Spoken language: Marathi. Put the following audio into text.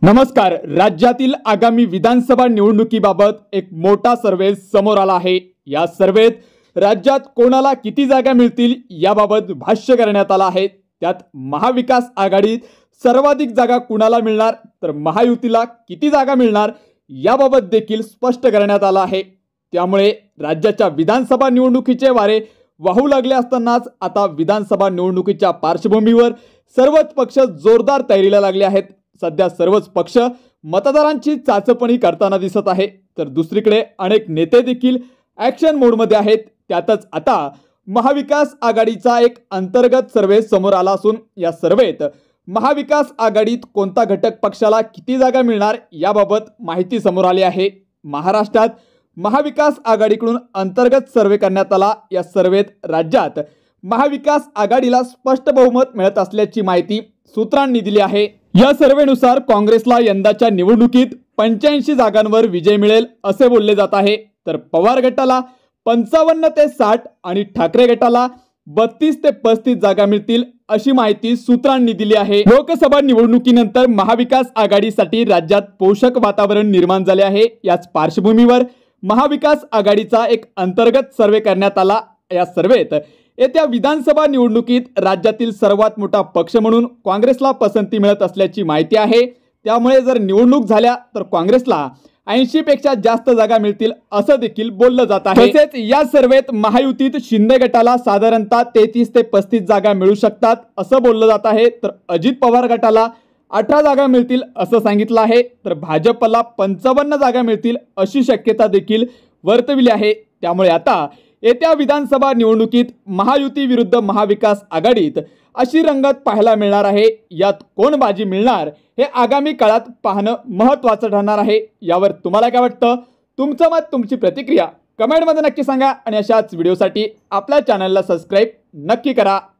नमस्कार। राज्यातील आगामी विधानसभा निवडणुकीबाबत एक मोठा सर्वे समोर आला आहे। या सर्वेत राज्यात कोणाला किती जागा मिळतील याबाबत भाष्य करण्यात आलं आहे। त्यात महाविकास आघाडीत सर्वाधिक जागा कुणाला मिळणार तर महायुतीला किती जागा मिळणार याबाबत देखील स्पष्ट करण्यात आलं आहे। त्यामुळे राज्याच्या विधानसभा निवडणुकीचे वारे वाहू लागले असतानाच आता विधानसभा निवडणुकीच्या पार्श्वभूमीवर सर्वच पक्ष जोरदार तयारीला लागले आहेत। सध्या सर्वच पक्ष मतदारांची चाचपणी करताना दिसत आहे, तर दुसरीकडे अनेक नेते देखील ॲक्शन मोडमध्ये आहेत। त्यातच आता महाविकास आघाडीचा एक अंतर्गत सर्वे समोर आला असून या सर्वेत महाविकास आघाडीत कोणता घटक पक्षाला किती जागा मिळणार याबाबत माहिती समोर आली आहे। महाराष्ट्रात महाविकास आघाडीकडून अंतर्गत सर्वे करण्यात आला। या सर्वेत राज्यात महाविकास आघाडीला स्पष्ट बहुमत मिळत असल्याची माहिती सूत्रांनी दिली आहे। या सर्वेनुसार काँग्रेसला यंदाच्या निवडणुकीत 85 जागांवर विजय मिळेल असे बोलले जात आहे, तर पवार गटाला 55 ते 60 आणि ठाकरे गटाला 32 ते 35 जागा मिळतील अशी माहिती सूत्रांनी दिली आहे। लोकसभा निवडणुकीनंतर महाविकास आघाडीसाठी राज्यात पोषक वातावरण निर्माण झाले आहे। याच पार्श्वभूमीवर महाविकास आघाडीचा एक अंतर्गत सर्वे करण्यात आला। या सर्वेत येत्या विधानसभा निवडणुकीत राज्यातील सर्वात मोठा पक्ष म्हणून काँग्रेसला पसंती मिळत असल्याची माहिती आहे। त्यामुळे जर निवडणूक झाल्या तर काँग्रेसला 80 पेक्षा जास्त जागा मिळतील असं देखील बोललं जात आहे। तसेच या सर्वेत महायुतीत शिंदे गटाला साधारणतः 33 ते 35 जागा मिळू शकतात असं बोललं जात आहे, तर अजित पवार गटाला 18 जागा मिळतील असं सांगितलं आहे, तर भाजपला 55 जागा मिळतील अशी शक्यता देखील वर्तविली आहे। त्यामुळे आता येत्या विधानसभा निवडणुकीत महायुती विरुद्ध महाविकास आघाडीत अशी रंगत पाहायला मिळणार आहे। यात कोण बाजी मिळणार हे आगामी काळात पाहणं महत्त्वाचं ठरणार आहे। यावर तुम्हाला काय वाटतं? तुमचं मत, तुमची प्रतिक्रिया कमेंटमध्ये नक्की सांगा आणि अशाच व्हिडिओसाठी आपल्या चॅनलला सबस्क्राईब नक्की करा।